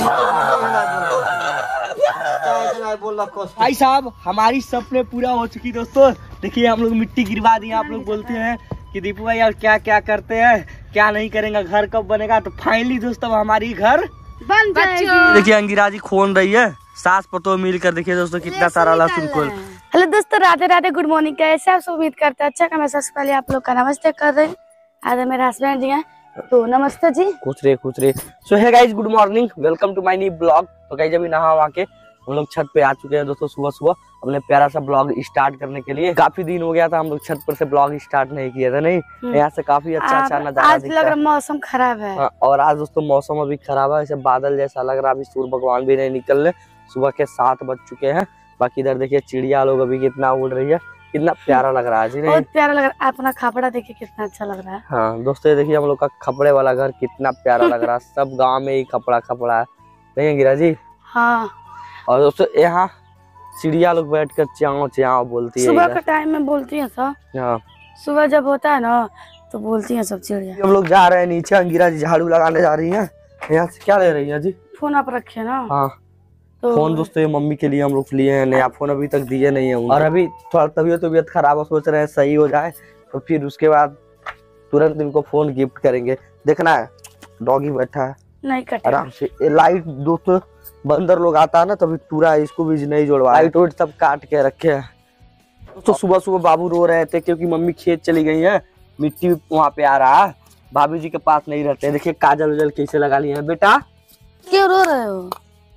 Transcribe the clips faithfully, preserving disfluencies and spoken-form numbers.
भाई साहब हमारी सपने पूरा हो चुकी दोस्तों। देखिए हम लोग मिट्टी गिरवा दिए। आप लोग बोलते हैं कि दीपू भाई यार क्या क्या करते हैं, क्या नहीं करेंगे, घर कब बनेगा। तो फाइनली दोस्तों हमारी घर बन जाएगी। देखिए अंगिरा जी खोल रही है, सास पतो मिलकर। देखिए दोस्तों कितना सारा लहसुन खोल। हेलो दोस्तों, राधे राधे, गुड मॉर्निंग। कैसे आप सब उम्मीद करते हैं अच्छा का। मैं सबसे पहले आप लोग का नमस्ते कर रही हूँ। आज मेरे हस्बैंड जी हैं, तो नमस्ते जी। खुश रहे खुश रहे। सो है guys, good morning, welcome to my new blog. तो गाइस अभी नहा वहा के हम लोग छत पे आ चुके हैं दोस्तों। सुबह सुबह हमने प्यारा सा ब्लॉग स्टार्ट करने के लिए। काफी दिन हो गया था हम लोग छत पर से ब्लॉग स्टार्ट नहीं किया था। नहीं यहाँ से काफी अच्छा अच्छा नजारा आज लग रहा मौसम खराब है। हाँ, और आज दोस्तों मौसम अभी खराब है, ऐसे बादल जैसा लग रहा है। अभी सूर्य भगवान भी नहीं निकल रहे। सुबह के सात बज चुके हैं। बाकी इधर देखिए चिड़िया लोग अभी कितना उड़ रही है, कितना प्यारा लग रहा है जी। बहुत प्यारा लग रहा है। अपना खपड़ा देखिए कितना अच्छा लग रहा है। हाँ दोस्तों ये देखिए हम लोग का खपड़े वाला घर कितना प्यारा लग रहा है। सब गांव में ही खपड़ा खपड़ा है, नहीं अंगिरा जी? हाँ। और दोस्तों यहाँ चिड़िया लोग बैठ कर च्याओ च्याओ बोलती है। सुबह के टाइम में बोलती है सब। हाँ सुबह जब होता है ना तो बोलती है सब चिड़िया। हम लोग जा रहे हैं नीचे। अंगिरा जी झाड़ू लगाने जा रही हैं। यहाँ से क्या ले रही है जी? फोन आप रखे ना। हाँ तो फोन दोस्तों ये मम्मी के लिए हम लोग लिए हैं। नया फोन अभी तक दिए नहीं है। और अभी थोड़ा तबीयत तबीयत खराब है, सोच रहे हैं सही हो जाए तो फिर उसके बाद तुरंत इनको फोन गिफ्ट करेंगे। देखना है डॉगी बैठा है नहीं कटे आराम से। ये लाइट दोस्तों बंदर लोग आता है ना तभी पूरा इसको भी नहीं जोड़वा, लाइट वाइट सब काट के रखे हैं। तो सुबह सुबह बाबू रो रहे थे क्योंकि मम्मी खेत चली गई है। मिट्टी वहाँ पे आ रहा है, भाभी जी के पास नहीं रहते। देखिए काजल उजल कैसे लगा लिए हैं। बेटा क्यों रो रहे हो?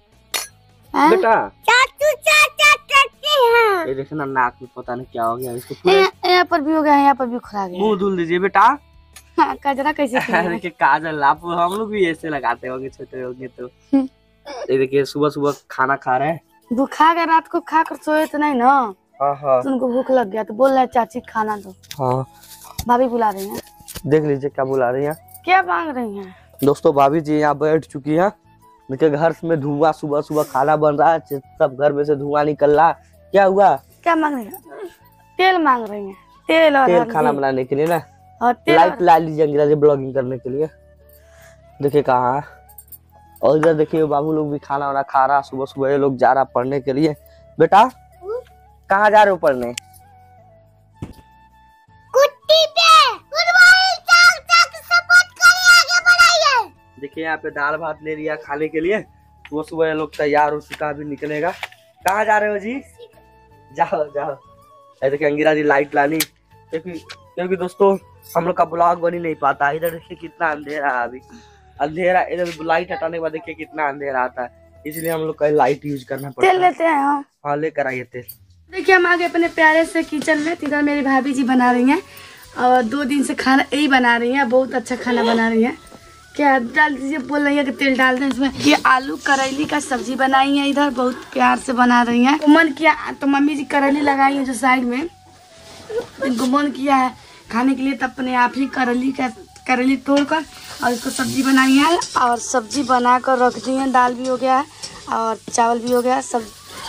बेटा चाचू चाचा करती हैं। ये देखना नाक में पता नहीं क्या हो गया इसको। यहाँ पर भी हो गया, यहाँ पर भी खुला गया। मुंह धुल दीजिए बेटा। हाँ, कजरा कैसे किया है? देखिए काजल आप हम लोग भी ऐसे लगाते होंगे छोटे होंगे तो। ये देखिए सुबह सुबह खाना खा रहे हैं। वो खा गए, रात को खा कर सोए तो नहीं ना। हाँ हाँ तो उनको भूख लग गया तो बोल रहे हैं चाची खाना दो। हाँ भाभी बुला रही हैं। देख लीजिए क्या बुला रही हैं। क्या मांग रही हैं? दोस्तों भाभी जी यहाँ बैठ चुकी है। देखिए घर में धुआं, सुबह सुबह खाना बन रहा है, सब घर में से धुआं निकल रहा है। क्या हुआ? क्या मांग रही हैं? तेल मांग रही हैं। तेल और तेल खाना बनाने के लिए ना। और तेल लाइट ला लीजिए अंगिरा जी ब्लॉगिंग करने के लिए। देखिए कहाँ है। और इधर देखिए बाबू लोग भी खाना वाना खा रहा। सुबह सुबह ये लोग जा रहा पढ़ने के लिए। बेटा कहाँ जा रहे हो पढ़ने? कुट्टी पे। चाक चाक सपोर्ट करिए, आगे बढ़ाइए। देखिए यहाँ पे दाल भात ले लिया खाने के लिए। सुबह सुबह ये लोग तैयार हो चुका, अभी निकलेगा। कहाँ जा रहे हो जी? जाओ जाओ। देखिए अंगिरा जी लाइट लानी, क्योंकि क्योंकि दोस्तों हम लोग का ब्लॉग बन ही नहीं पाता। इधर देखिए कितना अंधेरा है, अभी अंधेरा। इधर लाइट हटाने के बाद देखिए कितना अंधेरा आता है, इसलिए हम लोग का लाइट यूज करना पड़ता है। तेल लेते हैं हम। हाँ लेकर आइए तेल। देखिए हम आगे अपने प्यारे से किचन में। इधर मेरी भाभी जी बना रही हैं और दो दिन से खाना यही बना रही हैं। बहुत अच्छा खाना बना रही हैं। क्या डाल दीजिए, बोल रही है कि तेल डाल दें इसमें। ये आलू करेली का सब्जी बनाई है, इधर बहुत प्यार से बना रही हैं। तो मन किया तो मम्मी जी करेली लगाई है जो साइड में, इनको मन किया है खाने के लिए, तब अपने आप ही करेली का करेली तोड़कर और इसको सब्जी बनाई है। और सब्जी बना कर रख दी है। दाल भी हो गया है और चावल भी हो गया। सब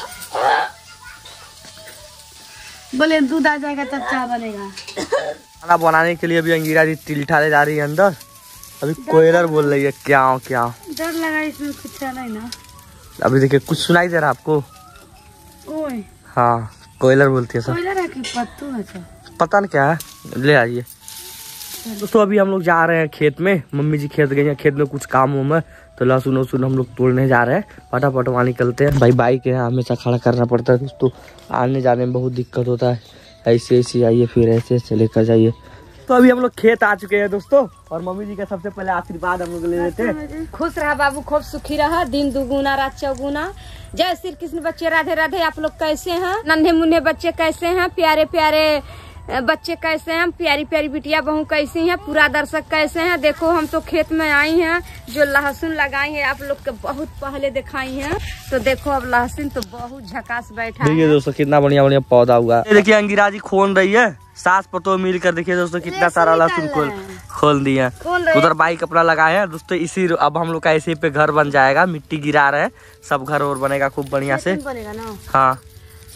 बोले दूध आ जाएगा तब चाय बनेगा। खाना बनाने के लिए अभी अंगिरा जी टिल्ठा ले जा रही है अंदर। अभी कोयलर बोल रही है क्या क्या। डर लगा इसमें कुछ है नहीं ना। अभी देखिए कुछ सुनाई दे रहा आपको? ओए हाँ कोयलर बोलती है सर। कोयलर है कि पत्तू है सर? पता नहीं क्या है, ले आइए। दोस्तों अभी हम लोग जा रहे हैं खेत में। मम्मी जी खेत गई हैं, खेत में कुछ काम हो में तो लहसुन वसुन हम लोग तोड़ने जा रहे हैं। फटाफट वहाँ निकलते हैं। भाई बाइक है हमेशा खड़ा करना पड़ता है दोस्तों, आने जाने में बहुत दिक्कत होता है। ऐसे ऐसे आइए फिर ऐसे ऐसे लेकर जाइए। तो अभी हम लोग खेत आ चुके हैं दोस्तों, और मम्मी जी का सबसे पहले आशीर्वाद हम लोग ले लेते हैं। खुश रहा बाबू, खूब सुखी रहा, दिन दुगुना रात चौगुना। जय श्री कृष्ण। बच्चे राधे राधे। आप लोग कैसे हैं? नन्हे मुन्ने बच्चे कैसे हैं? प्यारे प्यारे बच्चे कैसे हैं? प्यारी प्यारी बिटिया बहू कैसी हैं? पूरा दर्शक कैसे हैं? देखो हम तो खेत में आई हैं, जो लहसुन लगाई है आप लोग के बहुत पहले दिखाई है। तो देखो अब लहसुन तो बहुत झकास बैठा है। देखिए दोस्तों कितना बढ़िया बढ़िया पौधा हुआ। देखिए अंगिरा जी खोल रही है, सास पतो मिलकर। देखिए दोस्तों कितना सारा लहसुन खोल खोल दिया। उधर बाइक अपना लगाए हैं दोस्तों। इसी अब हम लोग का इसी पे घर बन जाएगा। मिट्टी गिरा रहे हैं, सब घर और बनेगा खूब बढ़िया से। बनेगा ना। हाँ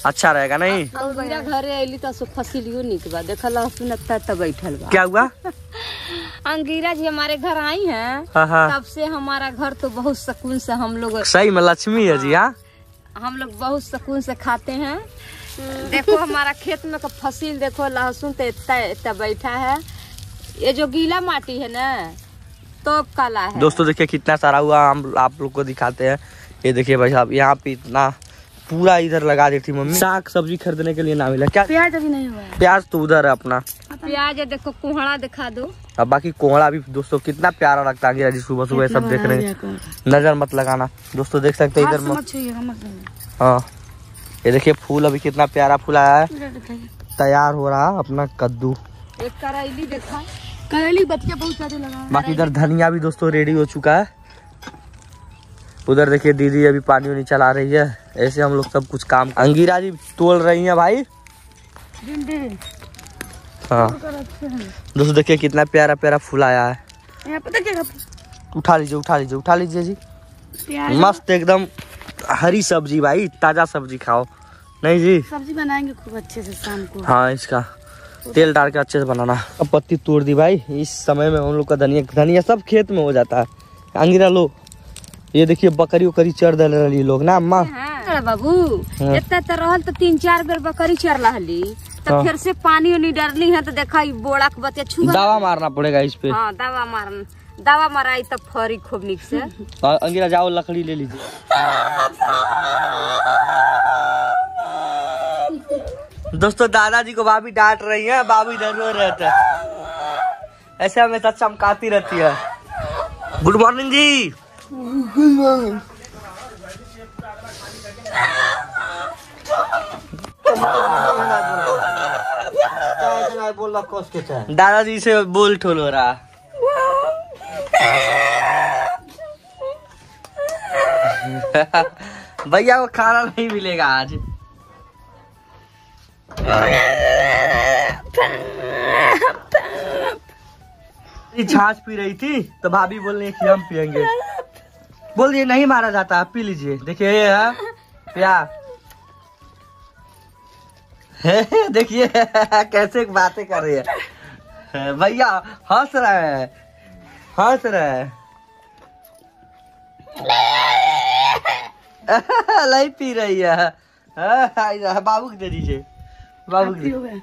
अच्छा रहेगा नहीं। अंगीरा घरे अली तो सो फसिलियो निक बा देखा लहसुन तब बैठल बा। क्या हुआ? अंगीरा जी हमारे घर आई हैं हाँ हाँ। तब से हमारा घर तो बहुत सुकून से हम लोग सही में लक्ष्मी है जी। हाँ हम लोग बहुत सुकून से खाते हैं। देखो हमारा खेत में का फसिल देखो लहसुन तो इतना इतना बैठा है। ये जो गीला माटी है ना तो काला है। दोस्तों देखिए कितना सारा हुआ, हम आप लोग को दिखाते हैं। ये देखिए भाई साहब यहाँ पे इतना पूरा इधर लगा देती मम्मी। साग सब्जी खरीदने के लिए ना मिला क्या? प्याज अभी नहीं हुआ है। प्याज तो उधर है अपना। प्याज देखो कोहड़ा दिखा दो। अब बाकी कोहड़ा भी दोस्तों कितना प्यारा लगता है जी। सुबह सुबह सब देख रहे हैं, नजर मत लगाना दोस्तों। देख सकते हैं इधर मत। हाँ ये देखिए फूल अभी कितना प्यारा फूल आया है। तैयार हो रहा अपना कद्दू। एक करेली देखा, करेली बतिया बहुत ज्यादा लगा। बाकी इधर धनिया भी दोस्तों रेडी हो चुका है। उधर देखिए दीदी अभी पानी वानी चला रही है। ऐसे हम लोग सब कुछ काम। अंगीरा जी तोड़ रही हैं भाई। हाँ दोस्तों देखिए कितना प्यारा प्यारा फूल आया है। यहाँ पता क्या उठा लीजिए उठा लीजिए उठा लीजिए जी। प्याज मस्त एकदम हरी सब्जी भाई, ताजा सब्जी खाओ। नहीं जी सब्जी बनाएंगे खूब अच्छे से शाम को। हाँ इसका तेल डाल के अच्छे से बनाना। अब पत्ती तोड़ दी भाई। इस समय में हम लोग का धनिया धनिया सब खेत में हो जाता है। अंगीरा लो ये देखिए बकरी उकरी चढ़ दे रही लोग ना अम्मा। हाँ बाबू इतना तो रहल तो तीन चार बेर बकरी चढ़ रही तो हाँ। फिर से पानी उनी डरली है तो देखा बोड़ा के बतिया छुआ। दवा मारना पड़ेगा इस पे। हाँ दवा मारना, दवा मराई तब फरी खूब निक से। और अंगीरा जाओ लकड़ी ले लीजिए। दोस्तों दादाजी को भाभी डांट रही है। बाबू इधर रो रहता है, ऐसे हमेशा चमकाती रहती है। गुड मॉर्निंग जी। Good morning. दादाजी से बोल ठोल हो रहा। भैया को खाना नहीं मिलेगा आज। छाछ पी रही थी तो भाभी बोल रही कि हम पियेंगे। बोल ये नहीं मारा जाता, आप पी लीजिए। देखिए ये है प्यार। देखिए कैसे बातें कर रही है। भैया हंस रहा है हंस रहा है। नहीं पी रही है। बाबू को दे दीजिए बाबू को।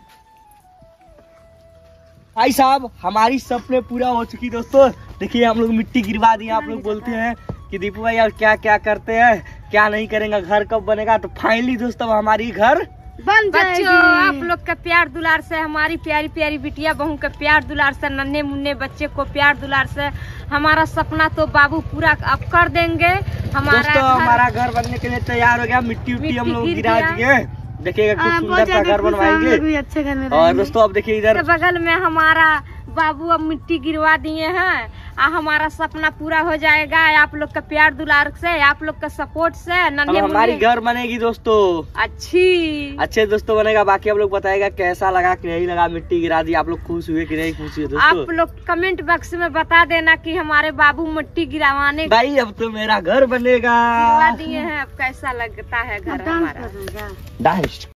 भाई साहब हमारी सपने पूरा हो चुकी दोस्तों। देखिए हम लोग मिट्टी गिरवा दिए। आप लोग बोलते हैं कि दीपू भाई यार क्या क्या करते हैं क्या नहीं करेंगे, घर कब बनेगा। तो फाइनली दोस्तों हमारी घर बन जाएगी। बच्चों आप लोग का प्यार दुलार से, हमारी प्यारी प्यारी बिटिया बहू के प्यार दुलार से, नन्हे मुन्ने बच्चे को प्यार दुलार से हमारा सपना तो बाबू पूरा अब कर देंगे। हमारा दोस्तों हमारा घर बनने के लिए तैयार हो गया। मिट्टी उट्टी हम लोग गिरा दिए। देखिएगा खूब सुंदर सा घर बनवाएंगे। अच्छे घर में और दोस्तों अब देखिए इधर बगल में हमारा बाबू अब मिट्टी गिरवा दिए हैं। आ हमारा सपना पूरा हो जाएगा आप लोग का प्यार दुलार से, आप लोग का सपोर्ट से। अब हमारी घर बनेगी दोस्तों अच्छी अच्छे दोस्तों बनेगा। बाकी आप लोग बताएगा कैसा लगा कि नहीं लगा। मिट्टी गिरा दी, आप लोग खुश हुए कि नहीं खुश हुए दोस्तों? आप लोग कमेंट बॉक्स में बता देना कि हमारे बाबू मिट्टी गिरावाने भाई अब तो मेरा घर बनेगा। दिए हैं। अब कैसा लगता है घर हमारा? डांस